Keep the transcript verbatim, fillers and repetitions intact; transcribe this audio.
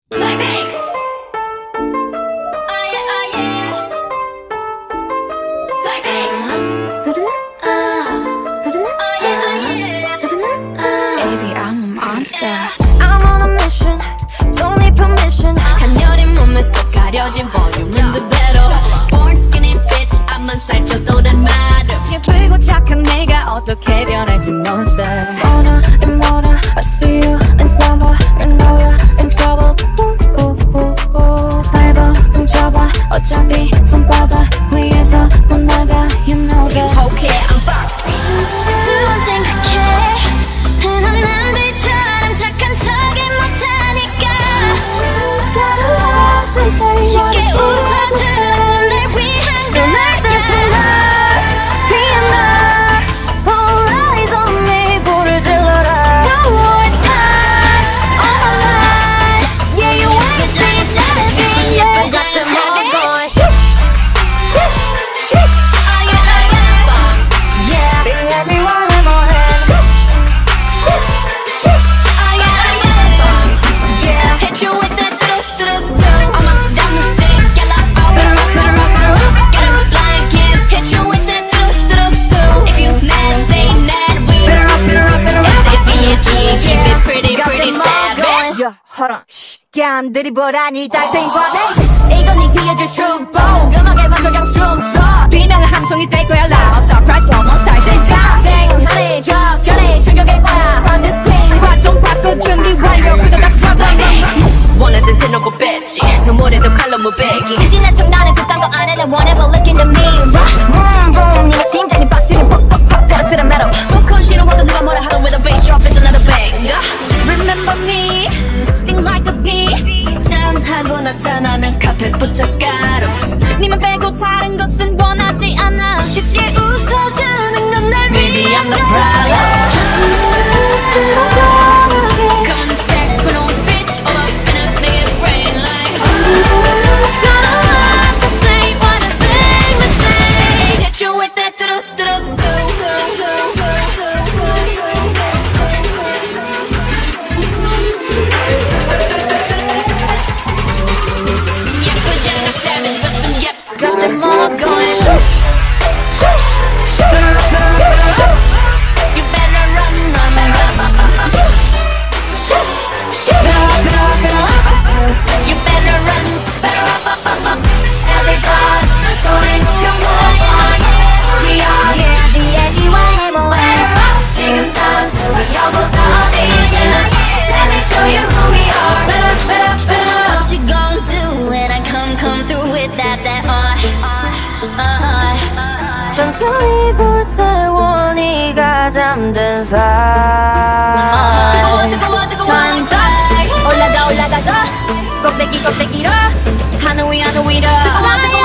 Like me. Oh yeah, oh yeah. Like me. Oh yeah, oh yeah. Baby, I'm a monster. I'm on a mission, don't need permission. 간녀린 몸에 쏙 가려진 볼륨은 두 배로. Born skinny bitch, 앞만 살쪄도 난 마름. 예쁘고 착한 내가 어떻게 변할지 monster. Wanna and wanna, I see you in slumber and know you're in trouble. Ooh, ooh, ooh, ooh. 날 보듬쳐봐, 어차피 손바닥 위에서 못 나가, you know that. Okay, I'm boxy. 두 번 생각해, 난 남들처럼 착한 척이 못하니까. 쉽게 웃어주는 날 위한 걸 느껴. Hold on, shh, 얌들이 보라니 달팽이과네. 이건 네 귀여줄 축복. 음악에만 저격 춤춰. 비명은 함성이 될 거야. Loud surprise one more style 등장. 땡하네 적절해 충격일 거야. On the screen 화좀 바꿔 준비 완료. 그거 다 problem. 원하던 대놓고 뺐지. 눈물에도 칼로 무배기. 순진한 척 나는 그딴 거 안 해. 난 whatever look in the mirror. Vroom vroom 네가 심장이 박치는 퍽퍽퍽 터트린 metal. 조금 싫어하던 누가 뭐라 하던 with a bass drop is another bang. Remember me, sting like a bee. 짠하고 나타나면 카펫부터 가로. 니만 빼고 다른 것은 원하지 않아. 쉽게 웃어주는 건 날 Baby, I'm the problem. Come on, set, put on bitch. All up in a make it rain like. Got a lot to say, what a big mistake. Hit you with that do do do do. Got them all going shush, shush, shush, shush. You better run, run, run. Shush, shush, shush. You better run, better up, up, up, up. Everybody, 소리 높여 We are yeah, the anyway, 뭐해? 지금 다 들어보자 어디야. Let me show you who we are. Better, better, better. What you gon' do when I come, come through with that, that uh, uh. 천천히 불태워 네가 잠든 사이. 뜨거워, 뜨거워, 뜨거워. 천천 올라가 올라가 더 꼭대기 꼭대기로 하늘 위 하늘 위로. 뜨거워, 뜨거워.